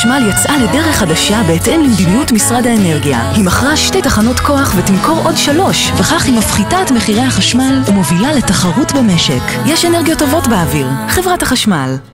החשמל יצאה לדרך חדשה בהתאם למדיניות משרד האנרגיה. היא מכרה 2 תחנות כוח ותמכור עוד 3, וכך היא מפחיתה את מחירי החשמל ומובילה לתחרות במשק. יש אנרגיות טובות באוויר. חברת החשמל.